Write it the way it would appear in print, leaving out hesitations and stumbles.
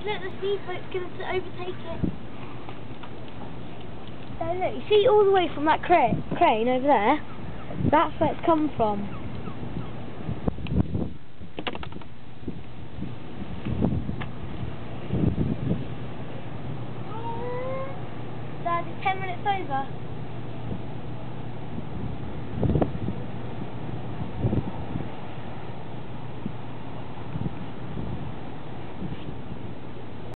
look, the speedboat's going to overtake it. So look, you see all the way from that crane over there? That's where it's come from.